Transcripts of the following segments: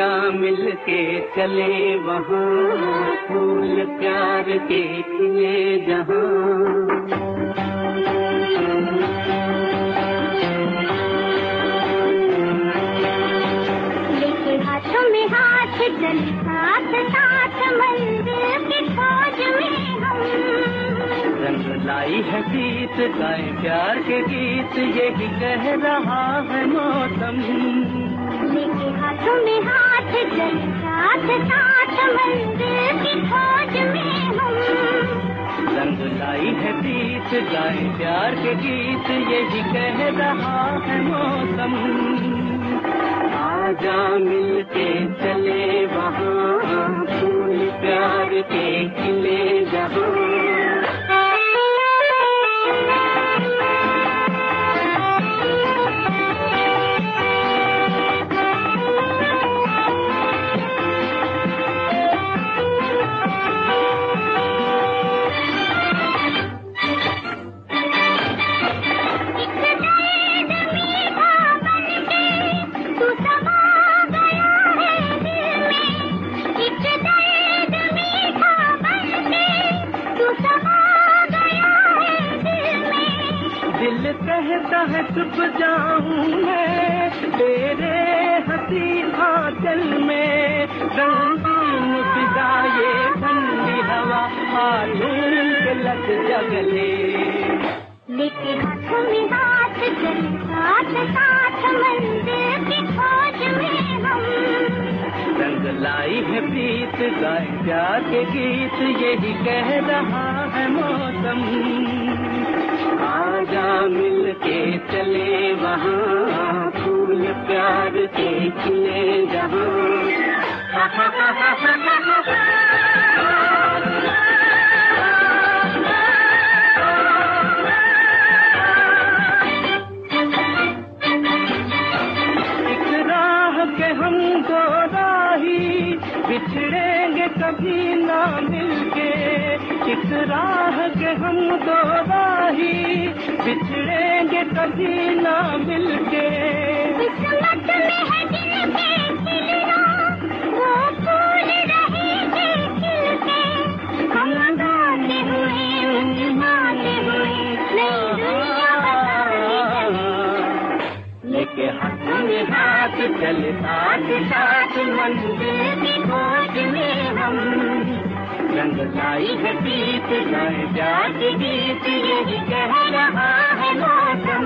आजा मिलके चले वहाँ, फूल प्यार के खिले जहाँ। लेके हाथों में हाथ चल साथ साथ मंदिर की खोज में हम। रंग लाई है गीत गाए प्यार के गीत, यही कह रहा है मौसम। लेके हाथों में हाथ चल साथ साथ मंदिर की खोज में हम। रंग लाई है गीत गाए प्यार के गीत, यही कह रहा है मौसम। आजा मिलके चले वहाँ, फूल प्यार के खिले जहाँ। कहता है चुप जाऊं मैं तेरे हंसी आंचल में, रंगीन फिजा ये ठंडी हवा आलूल के लग जगले। लेके हाथों में हाथ चल साथ साथ मंदिर की खोज में हम। रंग लाई है प्रीत गाए प्यार के गीत, यही कह रहा है मौसम। आजा मिलके चले वहाँ, फूल प्यार के खिले जहाँ। एक राह के हम दो राही, बिछड़ेंगे कभी ना मिलके। एक राह के हम दो राही, बिछड़ेंगे कभी ना मिलके। किस्मत में है दिल के खिलना, वो फूल रहेंगे खिलके। हम गाते हुए गाते हुए नई दुनिया बताएंगे। लेके हाथ में हाथ चले साथ साथ मंदिर की खोज में हम। रंग लाई है गीत गाए प्यार के गीत, यही कह रहा है मौसम।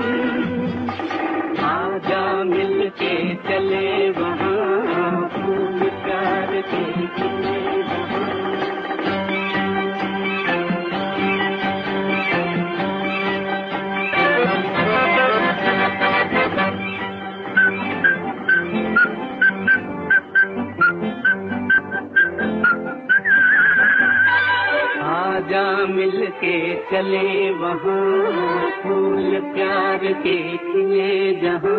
आजा मिलके चले वहाँ, फूल प्यार के खिले जहाँ। आजा मिलके चले वहाँ, फूल प्यार के खिले जहाँ।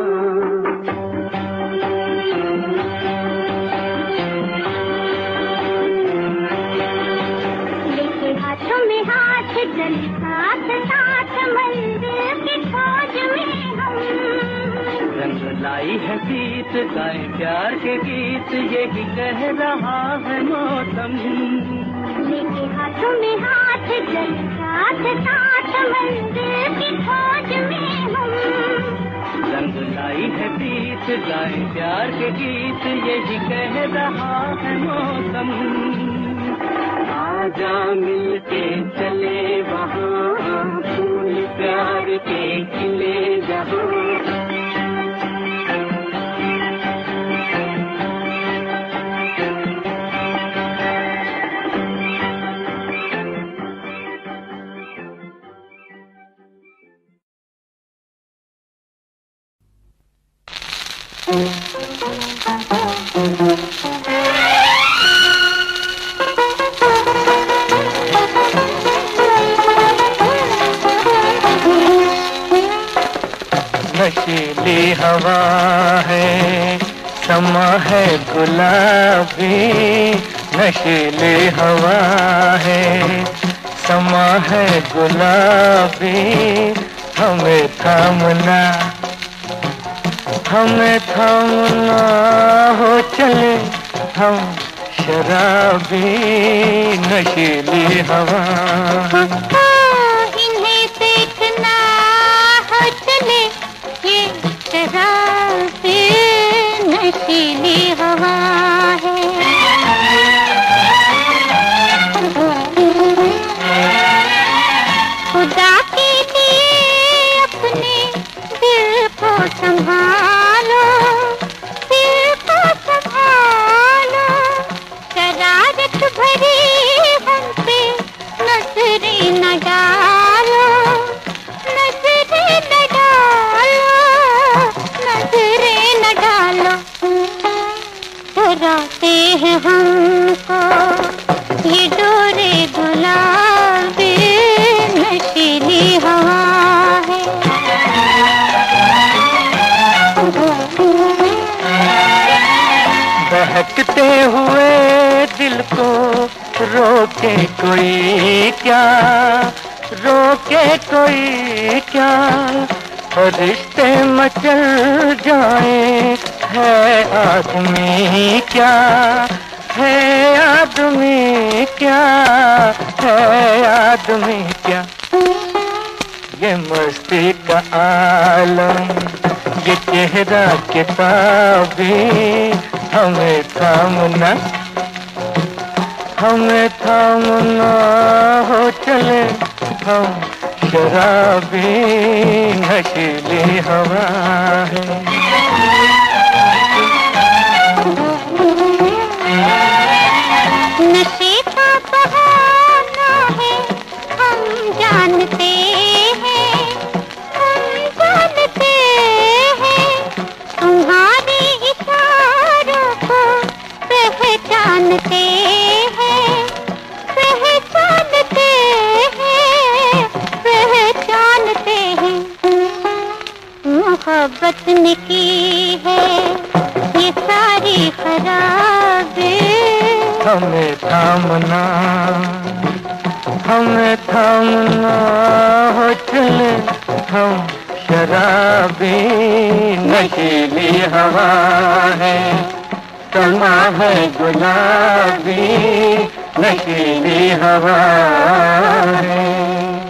लेके हाथों में हाथ चल साथ साथ मंदिर की खोज में हम। रंग लाई है गीत गाए प्यार के गीत, यही कह रहा है मौसम। लेके हाथों में हाथ चल साथ साथ मंदिर की खोज में हम। रंग लाई है गीत गाए प्यार के गीत, यही कह रहा है मौसम। आजा मिलके चले वहाँ, फूल प्यार के खिले जहाँ। नशीली हवा है, समा है गुलाबी। नशीली हवा है, समा है गुलाबी। हमें थामना हमें थामना हो चले हम शराबी नशीली हवा। इन्हें देखना हो चले ये शराबी नशीली हवा है। खुदा के लिए अपने दिल को संभालो, दिल को संभालो। शरारत भरी हम पे नजरें न डालो, नजरें न डालो, नजरें न डालो। डराते हैं हमको ये डोरे गुलाबी नशीली हवा है। बहकते हुए दिल को रोके कोई क्या, रोके कोई क्या। रिश्ते मचल जाए है आदमी क्या, है आदमी क्या, है आदमी क्या। ये मस्ती का आलम, ये चेहरा किताबी, हमें थामना, हमें थामना हो चले हम शराबी नशीली हवा है। नशे का बहाना है हम जानते हैं, हम जानते हैं। तुम्हारे इशारों को पहचानते हैं, पहचानते हैं, पहचानते हैं। मोहब्बत ने की है ये सारी खराबी। हमें थामना, हमें थामना हो चले हम शराबी नशीली हवा है। समा है गुलाबी नशीली हवा है।